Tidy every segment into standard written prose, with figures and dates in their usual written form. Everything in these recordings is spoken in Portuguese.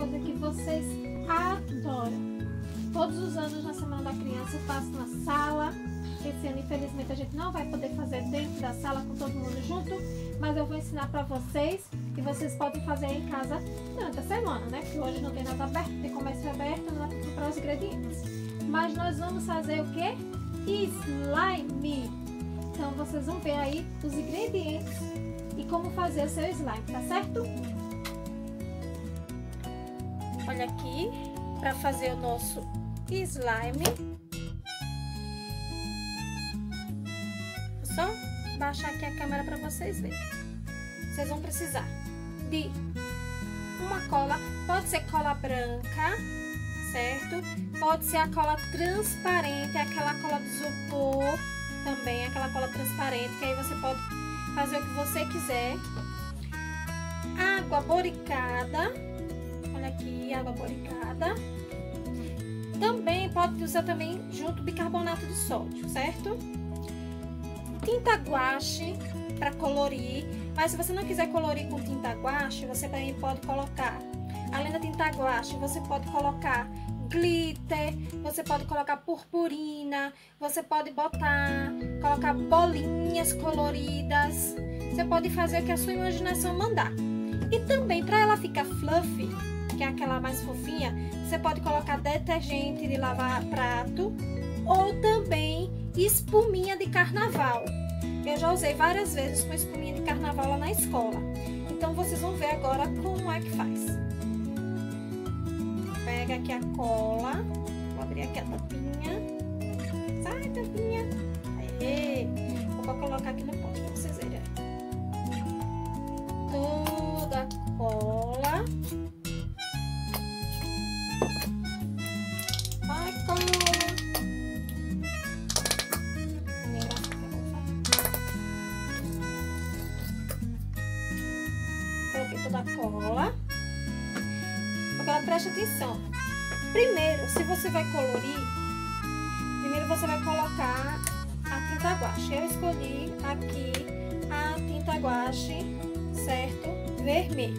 coisa que vocês adoram. Todos os anos na Semana da Criança eu faço na sala. Esse ano, infelizmente, a gente não vai poder fazer dentro da sala com todo mundo junto, mas eu vou ensinar para vocês e vocês podem fazer em casa durante a semana, né? Porque hoje não tem nada aberto, tem comércio aberto, não dá para comprar os ingredientes. Mas nós vamos fazer o quê? Slime. Então vocês vão ver aí os ingredientes e como fazer o seu slime, tá certo? Olha aqui, para fazer o nosso slime. Só baixar aqui a câmera para vocês verem. Vocês vão precisar de uma cola, pode ser cola branca, certo? Pode ser a cola transparente, aquela cola de isopor também, aquela cola transparente, que aí você pode fazer o que você quiser. Água boricada, olha aqui, água boricada. Também pode usar também junto bicarbonato de sódio, certo? Tinta guache para colorir, mas se você não quiser colorir com tinta guache, você também pode colocar, além da tinta guache, você pode colocar glitter, você pode colocar purpurina, você pode colocar bolinhas coloridas, você pode fazer o que a sua imaginação mandar. E também, para ela ficar fluffy, que é aquela mais fofinha, você pode colocar detergente de lavar prato ou também espuminha de carnaval. Eu já usei várias vezes com espuminha de carnaval lá na escola. Então vocês vão ver agora como é que faz. Pega aqui a cola, vou abrir aqui a tampinha. Sai, tampinha. Aê! Vou colocar aqui no pote para vocês verem. Toda a cola. Vai, cola. Coloquei toda a cola. Agora preste atenção. Primeiro, se você vai colorir, primeiro você vai colocar a tinta guache. Eu escolhi aqui a tinta guache, certo? Vermelha.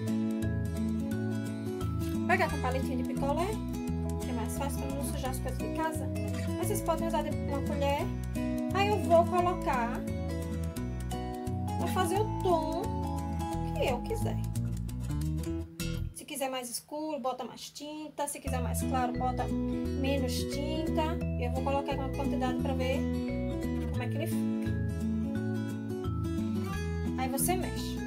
Vou pegar com palitinho de picolé, que é mais fácil para não sujar as coisas de casa. Mas vocês podem usar uma colher. Aí eu vou colocar para fazer o tom que eu quiser. Se quiser mais escuro, bota mais tinta. Se quiser mais claro, bota menos tinta. Eu vou colocar uma quantidade para ver como é que ele fica. Aí você mexe.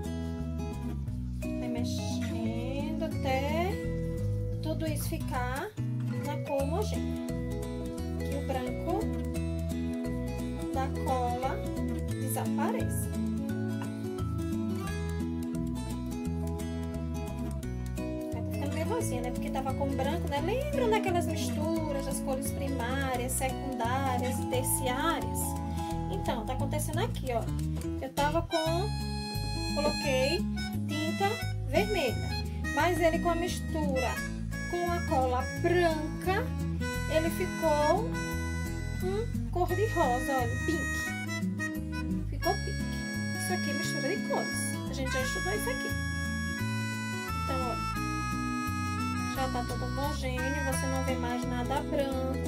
Vai mexendo até tudo isso ficar na cor homogênea. Que o branco da cola desapareça. Né? Porque tava com branco, né? Lembram daquelas misturas das cores primárias, secundárias e terciárias? Então, tá acontecendo aqui, ó. Eu tava coloquei tinta vermelha, mas ele com a mistura com a cola branca, ele ficou cor de rosa, olha, pink. Ficou pink. Isso aqui é mistura de cores. A gente já estudou isso aqui. Então, olha. Já tá todo homogêneo, você não vê mais nada branco,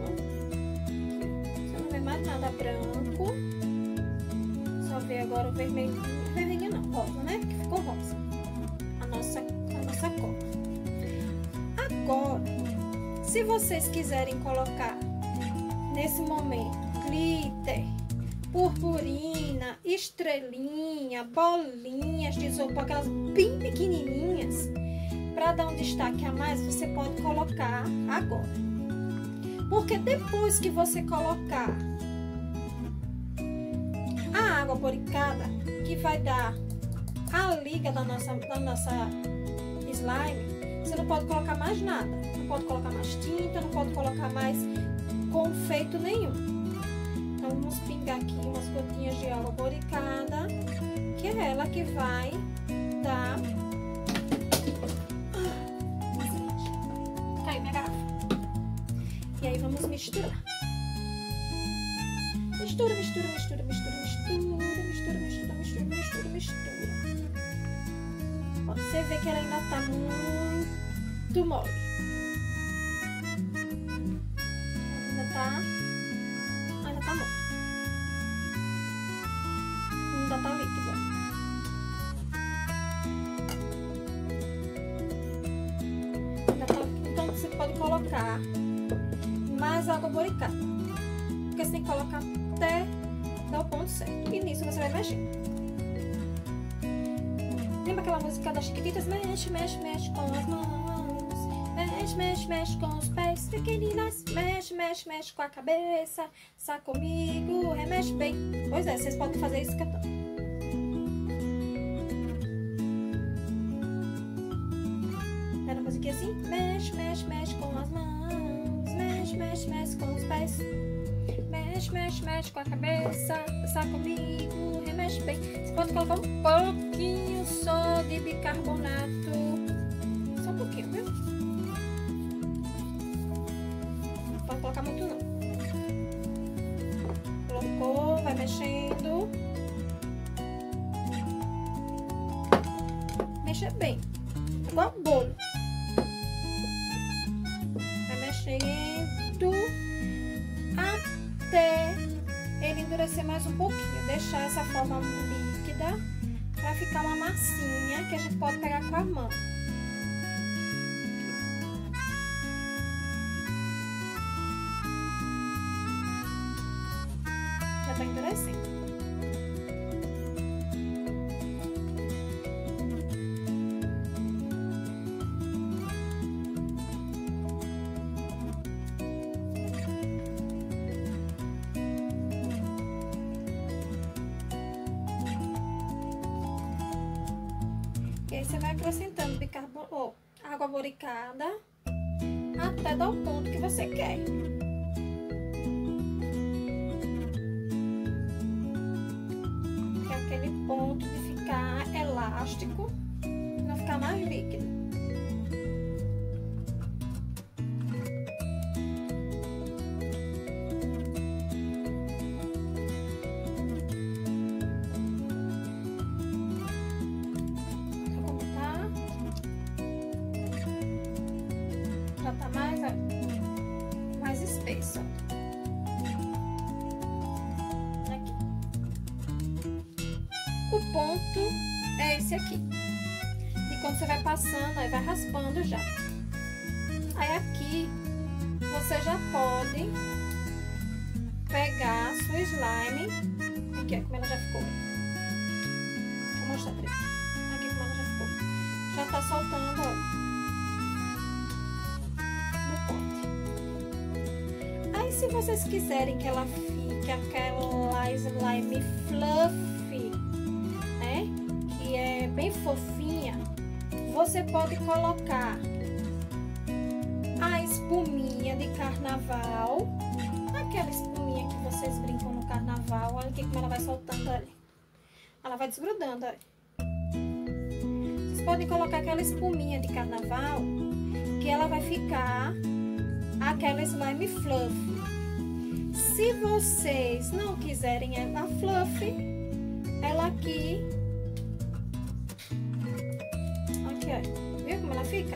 você não vê mais nada branco, só vê agora o vermelho, vermelho não, rosa, né? Que ficou rosa, a nossa cor. Agora, se vocês quiserem colocar nesse momento glitter, purpurina, estrelinha, bolinhas de isopor, aquelas bem pequenininhas, para dar um destaque a mais, você pode colocar agora. Porque depois que você colocar a água boricada, que vai dar a liga da nossa slime, você não pode colocar mais nada. Não pode colocar mais tinta, não pode colocar mais confeito nenhum. Então, vamos pingar aqui umas gotinhas de água boricada, que é ela que vai dar... E aí vamos misturar. Mistura, mistura, mistura, mistura, mistura, mistura, mistura, mistura, mistura, mistura. Você vê que ela ainda tá muito mole. Ainda tá mole. Ainda tá líquido. Então você pode colocar mais água boricada, porque você tem que colocar até dar o ponto certo. E nisso você vai mexendo. Lembra aquela música das Chiquititas? Mexe, mexe, mexe com as mãos. Mexe, mexe, mexe com os pés pequeninas. Mexe, mexe, mexe com a cabeça. Sá comigo, remexe bem. Pois é, vocês podem fazer isso cantando. Era a musiquinha assim? Mexe, mexe, mexe com as mãos. Mexe, mexe, mexe com os pés. Mexe, mexe, mexe com a cabeça. Sá comigo, remexe bem. Você pode colocar um pouquinho só de bicarbonato. Só um pouquinho, viu? Não pode colocar muito não. Colocou, vai mexendo. Mexa bem. Igual bolo. Vai mexendo até ele endurecer mais um pouquinho. Deixar essa forma líquida pra ficar uma massinha que a gente pode pegar com a mão. Já tá endurecendo. E aí você vai acrescentando água boricada até dar o ponto que você quer. Que é aquele ponto de ficar elástico e não ficar mais líquido. Já tá mais espesso. Aqui. O ponto é esse aqui. E quando você vai passando, aí vai raspando já. Aí aqui você já pode pegar a sua slime. Aqui, ó, como ela já ficou. Deixa eu mostrar pra vocês. Aqui como ela já ficou. Já tá soltando, ó. Aí se vocês quiserem que ela fique aquela slime fluffy, né, que é bem fofinha, você pode colocar a espuminha de carnaval, aquela espuminha que vocês brincam no carnaval. Olha aqui como ela vai soltando, olha. Ela vai desgrudando, olha. Vocês podem colocar aquela espuminha de carnaval, que ela vai ficar aquela slime fluffy. Se vocês não quiserem ela fluffy, ela aqui, ó, viu como ela fica?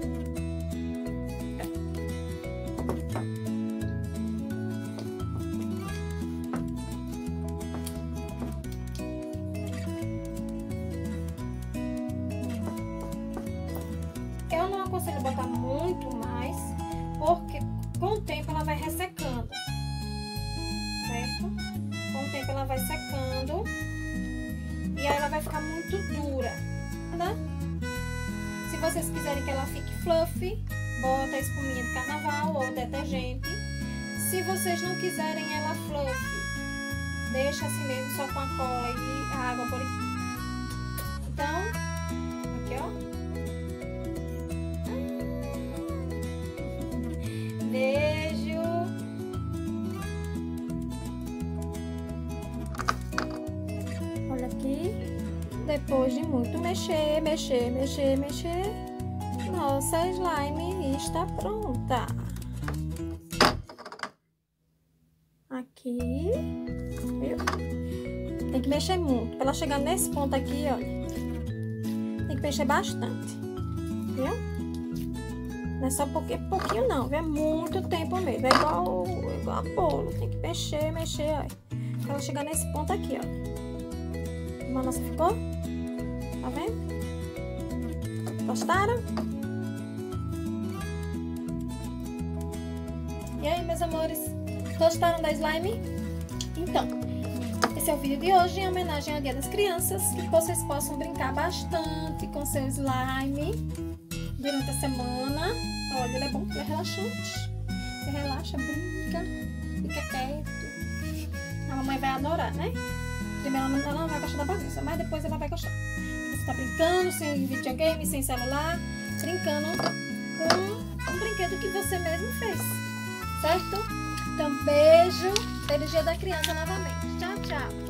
Eu não aconselho botar muito mais, porque com o tempo ela vai ressecando, certo? Com o tempo ela vai secando e aí ela vai ficar muito dura, tá? Se vocês quiserem que ela fique fluffy, bota a espuminha de carnaval ou detergente. Se vocês não quiserem ela fluffy, deixa assim mesmo, só com a cola e a água por aqui. Então, aqui, ó. Beijo. Olha aqui. Depois de muito mexer, nossa slime está pronta. Aqui, viu? Tem que mexer muito. Para ela chegar nesse ponto aqui, olha. Tem que mexer bastante, viu? Não é só pouquinho não, viu? É muito tempo mesmo. É igual a bolo. Tem que mexer, olha. Pra ela chegar nesse ponto aqui, ó. Como a nossa ficou? Tá vendo? Gostaram? E aí, meus amores? Gostaram da slime? Então, esse é o vídeo de hoje em homenagem ao Dia das Crianças. Que vocês possam brincar bastante com seu slime durante a semana. Olha, ele é bom, ele é relaxante. Você relaxa, brinca, fica quieto. A mamãe vai adorar, né? Primeiro ela não vai gostar da bagunça, mas depois ela vai gostar. Você tá brincando sem videogame, sem celular, brincando com um brinquedo que você mesmo fez, certo? Então, beijo. Feliz Dia da Criança novamente. Tchau, tchau.